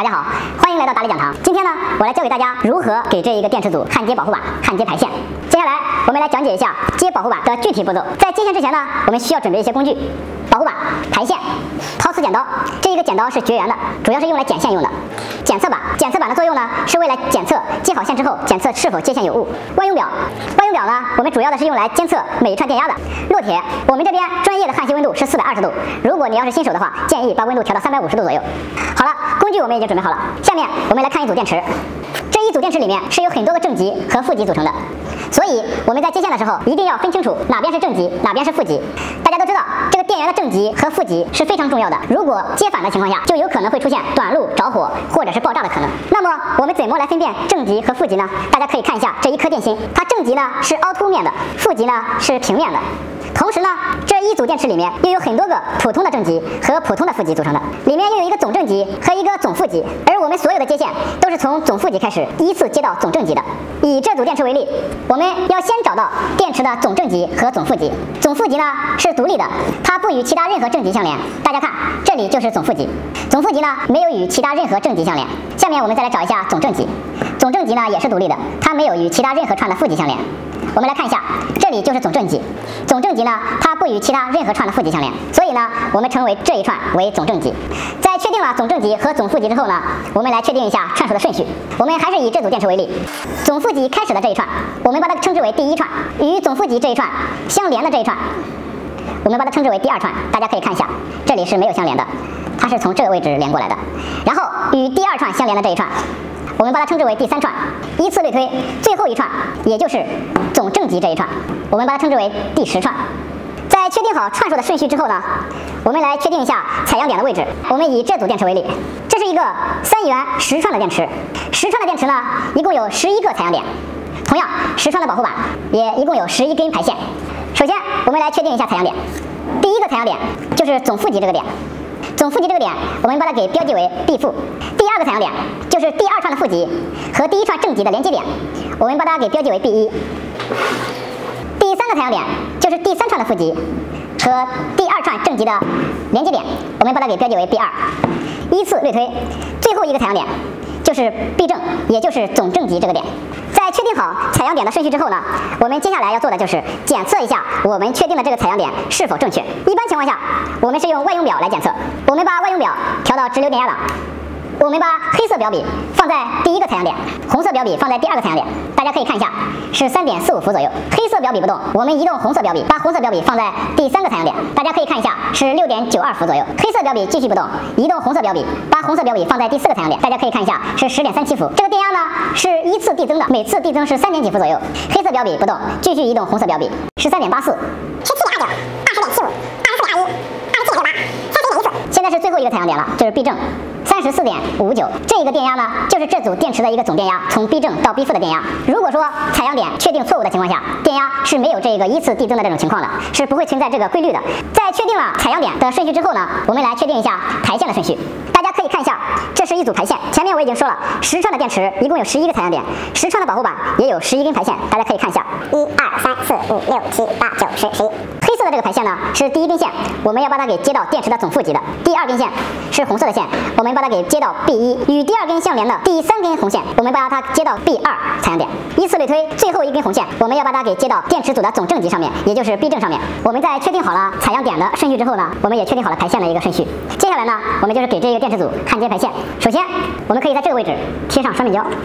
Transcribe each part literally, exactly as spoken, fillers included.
大家好，欢迎来到达理讲堂。今天呢，我来教给大家如何给这一个电池组焊接保护板、焊接排线。接下来我们来讲解一下接保护板的具体步骤。在接线之前呢，我们需要准备一些工具：保护板、排线、陶瓷剪刀。这一个剪刀是绝缘的，主要是用来剪线用的。检测板，检测板的作用呢，是为了检测接好线之后，检测是否接线有误。万用表，万用表呢，我们主要的是用来监测每一串电压的。烙铁，我们这边专业的焊锡温度是四百二十度，如果你要是新手的话，建议把温度调到三百五十度左右。好了，工具我们已经准备好了，下面我们来看一组电池。这一组电池里面是由很多个正极和负极组成的，所以我们在接线的时候一定要分清楚哪边是正极，哪边是负极。大家都知道，这个电源的正极和负极是非常重要的，如果接反的情况下，就有可能会出现短路、着火或者是爆炸的可能。那么我们怎么来分辨正极和负极呢？大家可以看一下这一颗电芯，它正极呢是凹凸面的，负极呢是平面的。同时呢，这一组电池里面又有很多个普通的正极和普通的负极组成的，里面又有一个总正极和一个总负极，而我们所有的接线都是从总负极开始，依次接到总正极的。以这组电池为例，我们要先找到电池的总正极和总负极。总负极呢是独立的，它不与其他任何正极相连。大家看，这里就是总负极，总负极呢没有与其他任何正极相连。下面我们再来找一下总正极，总正极呢也是独立的，它没有与其他任何串的负极相连。我们来看一下，这里就是总正极，总正极呢，它不与其他任何串的负极相连，所以呢，我们称为这一串为总正极。在确定了总正极和总负极之后呢，我们来确定一下串数的顺序。我们还是以这组电池为例，总负极开始的这一串，我们把它称之为第一串；与总负极这一串相连的这一串，我们把它称之为第二串。大家可以看一下，这里是没有相连的，它是从这个位置连过来的。然后与第二串相连的这一串，我们把它称之为第三串，依次类推，最后一串，也就是总正极这一串，我们把它称之为第十串。在确定好串数的顺序之后呢，我们来确定一下采样点的位置。我们以这组电池为例，这是一个三元十串的电池，十串的电池呢，一共有十一个采样点，同样十串的保护板也一共有十一根排线。首先，我们来确定一下采样点，第一个采样点就是总负极这个点。总负极这个点，我们把它给标记为 B 负。第二个采样点就是第二串的负极和第一串正极的连接点，我们把它给标记为 B 一。第三个采样点就是第三串的负极和第二串正极的连接点，我们把它给标记为 B 二。依次类推，最后一个采样点就是 B 正，也就是总正极这个点。在确定好采样点的顺序之后呢，我们接下来要做的就是检测一下我们确定的这个采样点是否正确。一般情况下，我们是用万用表来检测。我们把万用表调到直流电压档，我们把黑色表笔放在第一个采样点，红色表笔放在第二个采样点。大家可以看一下，是 三点四五伏左右。黑色表笔不动，我们移动红色表笔，把红色表笔放在第三个采样点。大家可以看一下，是 六点九二伏左右。黑色表笔继续不动，移动红色表笔，把红色表笔放在第四个采样点。大家可以看一下，是 十点三七伏。这个电压呢是依次递增的，每次递增是三点几伏左右。黑色表笔不动，继续移动红色表笔， 十三点八四、十七点二九、二十点七五、二十四点二一、二十七点六八、三十点一四。现在是最后一个采样点了，就是 B 正。三十四点五五九，这一个电压呢，就是这组电池的一个总电压，从 B 正到 B 负的电压。如果说采样点确定错误的情况下，电压是没有这个依次递增的这种情况的，是不会存在这个规律的。在确定了采样点的顺序之后呢，我们来确定一下排线的顺序。大家可以看一下，这是一组排线。前面我已经说了，十串的电池一共有十一个采样点，十串的保护板也有十一根排线。大家可以看一下，一二三四五六七八九十十一。黑色的这个排线呢是第一根线，我们要把它给接到电池的总负极的。第二根线是红色的线，我们把它给接到 B 一，与第二根相连的第三根红线，我们把它接到 B 二采样点。依次类推，最后一根红线，我们要把它给接到电池组的总正极上面，也就是 B 正上面。我们在确定好了采样点的顺序之后呢，我们也确定好了排线的一个顺序。接下来呢，我们就是给这个电池组焊接排线。首先，我们可以在这个位置贴上双面胶。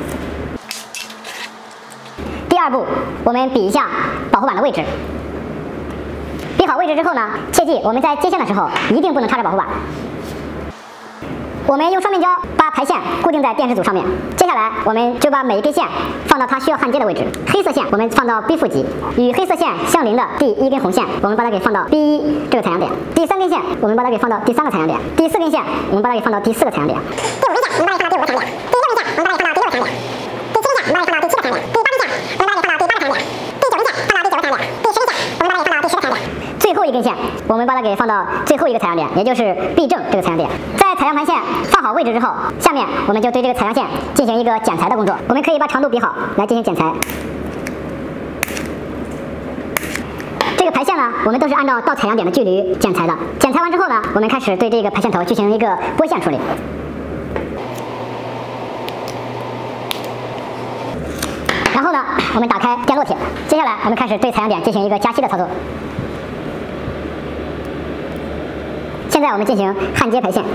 第二步，我们比一下保护板的位置。比好位置之后呢，切记我们在接线的时候一定不能插着保护板。我们用双面胶把排线固定在电池组上面，接下来我们就把每一根线放到它需要焊接的位置。黑色线我们放到 B 负极，与黑色线相邻的第一根红线，我们把它给放到 B 一这个采样点。第三根线我们把它给放到第三个采样点。第四根线我们把它给放到第四个采样点。第五根线我们把它给放到第五个采样点。第六根线我们把它给放到第六个采样点。第七根线我们把它给放到第七个采样点。第八根线我们把它给放到第八个采样点。第九根线放到第九个采样点。第十根线我们把它给放到第十个采样点。最后一根线我们把它给放到最后一个采样点，也就是 B 正这个采样点。在采样盘线放好位置之后，下面我们就对这个采样线进行一个剪裁的工作。我们可以把长度比好来进行剪裁。这个排线呢，我们都是按照到采样点的距离剪裁的。剪裁完之后呢，我们开始对这个排线头进行一个拨线处理。 然后呢，我们打开电烙铁，接下来我们开始对采样点进行一个加锡的操作。现在我们进行焊接排线。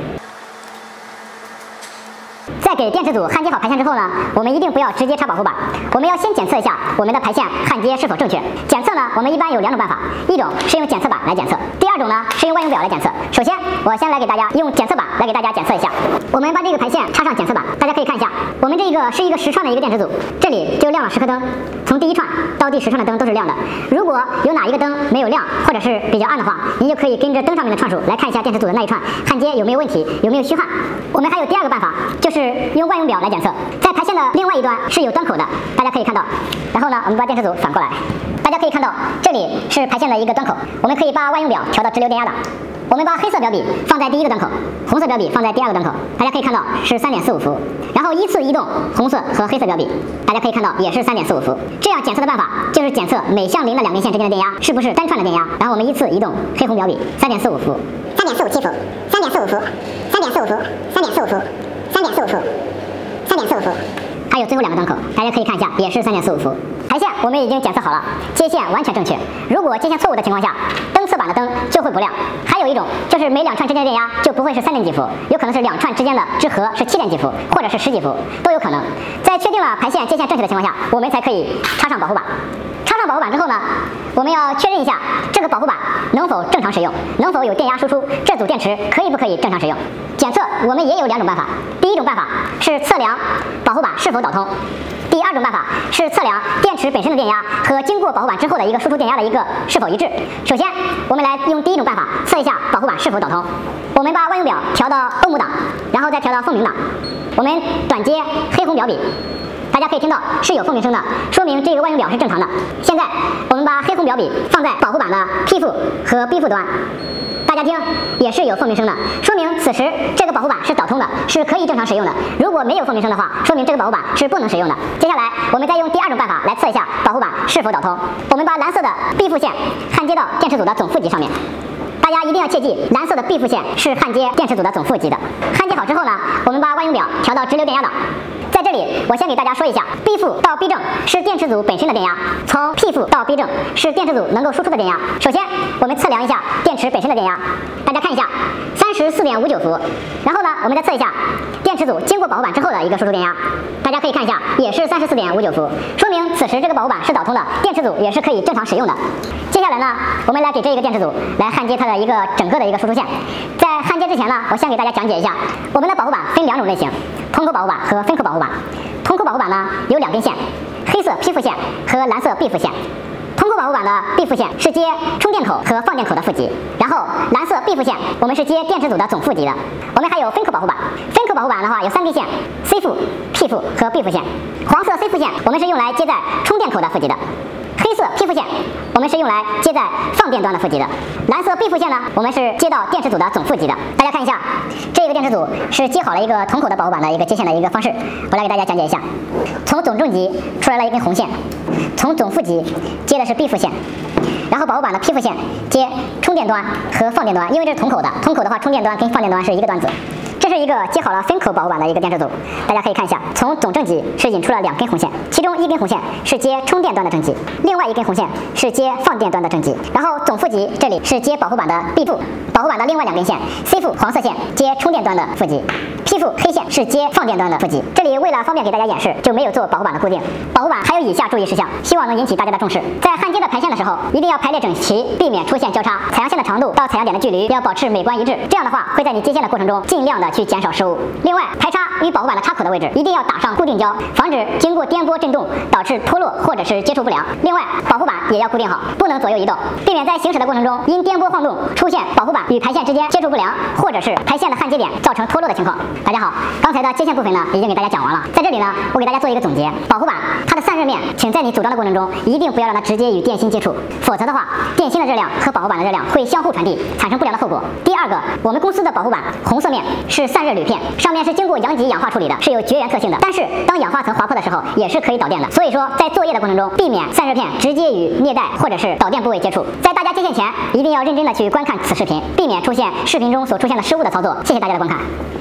在给电池组焊接好排线之后呢，我们一定不要直接插保护板，我们要先检测一下我们的排线焊接是否正确。检测呢，我们一般有两种办法，一种是用检测板来检测，第二种呢是用万用表来检测。首先，我先来给大家用检测板来给大家检测一下。我们把这个排线插上检测板，大家可以看一下，我们这个是一个十串的一个电池组，这里就亮了十颗灯，从第一串到第十串的灯都是亮的。如果有哪一个灯没有亮，或者是比较暗的话，您就可以跟着灯上面的串数来看一下电池组的那一串焊接有没有问题，有没有虚焊。我们还有第二个办法，就是用万用表来检测，在排线的另外一端是有端口的，大家可以看到。然后呢，我们把电池组反过来，大家可以看到这里是排线的一个端口，我们可以把万用表调到直流电压档。我们把黑色表笔放在第一个端口，红色表笔放在第二个端口，大家可以看到是 三点四五伏。然后依次移动红色和黑色表笔，大家可以看到也是 三点四五伏。这样检测的办法就是检测每相邻的两根线之间的电压是不是单串的电压。然后我们依次移动黑红表笔 三点四五伏、三点四五七伏、三点四五伏、三点四五伏、三点四五伏、三点四五伏、三点四五伏，还有最后两个端口，大家可以看一下，也是 三点四五伏。排线我们已经检测好了，接线完全正确。如果接线错误的情况下，灯侧板的灯就会不亮。还有一种就是每两串之间的电压就不会是三点几伏，有可能是两串之间的之和是七点几伏，或者是十几伏，都有可能。在确定了排线接线正确的情况下，我们才可以插上保护板。插上保护板之后呢，我们要确认一下这个保护板能否正常使用，能否有电压输出，这组电池可以不可以正常使用。检测我们也有两种办法，第一种办法是测量保护板是否导通。第二种办法是测量电池本身的电压和经过保护板之后的一个输出电压的一个是否一致。首先，我们来用第一种办法测一下保护板是否导通。我们把万用表调到欧姆档，然后再调到凤鸣档。我们短接黑红表笔，大家可以听到是有凤鸣声的，说明这个万用表是正常的。现在我们把黑红表笔放在保护板的 P 副和 B 副端。大家听，也是有凤鸣声的，说明此时这个保护板是导通的，是可以正常使用的。如果没有凤鸣声的话，说明这个保护板是不能使用的。接下来，我们再用第二种办法来测一下保护板是否导通。我们把蓝色的 B 副线焊接到电池组的总负极上面。大家一定要切记，蓝色的 B 副线是焊接电池组的总负极的。焊接好之后呢，我们把万用表调到直流电压档。在这里，我先给大家说一下 ，B 负到 B 正是电池组本身的电压，从 P 负到 B 正是电池组能够输出的电压。首先，我们测量一下电池本身的电压，大家看一下， 三十四点五九伏。然后呢，我们再测一下电池组经过保护板之后的一个输出电压，大家可以看一下，也是 三十四点五九伏，说明此时这个保护板是导通的，电池组也是可以正常使用的。接下来呢，我们来给这一个电池组来焊接它的一个整个的一个输出线。在焊接之前呢，我先给大家讲解一下，我们的保护板分两种类型，通口保护板和分口保护板。通口保护板呢有两根线，黑色 P 副线和蓝色 B 副线。通口保护板的 B 副线是接充电口和放电口的负极，然后蓝色 B 副线我们是接电池组的总负极的。我们还有分口保护板，分口保护板的话有三根线 ，C 副、P 副和 B 副线。黄色 C 副线我们是用来接在充电口的负极的。黑色 P 副线我们是用来接在放电端的负极的，蓝色 B 副线呢，我们是接到电池组的总负极的。大家看一下，这个电池组是接好了一个同口的保护板的一个接线的一个方式，我来给大家讲解一下。从总正极出来了一根红线，从总负极接的是 B 副线，然后保护板的 P 副线接充电端和放电端，因为这是同口的，同口的话充电端跟放电端是一个端子。这是一个接好了分口保护板的一个电池组，大家可以看一下，从总正极是引出了两根红线，其中一根红线是接充电端的正极，另外一根红线是接放电端的正极。然后总负极这里是接保护板的 B 副，保护板的另外两根线 C 副黄色线接充电端的负极 ，P 副黑线是接放电端的负极。这里为了方便给大家演示，就没有做保护板的固定。保护板还有以下注意事项，希望能引起大家的重视。在焊接的排线的时候，一定要排列整齐，避免出现交叉。采样线的长度到采样点的距离要保持美观一致，这样的话会在你接线的过程中尽量的去减少失误。另外，排插与保护板的插口的位置一定要打上固定胶，防止经过颠簸震动导致脱落或者是接触不良。另外，保护板也要固定好，不能左右移动，避免在行驶的过程中因颠簸晃动出现保护板与排线之间接触不良，或者是排线的焊接点造成脱落的情况。大家好，刚才的接线部分呢已经给大家讲完了，在这里呢，我给大家做一个总结。保护板它的散热面，请在你组装的过程中一定不要让它直接与电芯接触，否则的话，电芯的热量和保护板的热量会相互传递，产生不良的后果。第二个，我们公司的保护板红色面是散热铝片，上面是经过阳极氧化处理的，是有绝缘特性的。但是当氧化层划破的时候，也是可以导电的。所以说，在作业的过程中，避免散热片直接与镍带或者是导电部位接触。在大家接线前，一定要认真的去观看此视频，避免出现视频中所出现的失误的操作。谢谢大家的观看。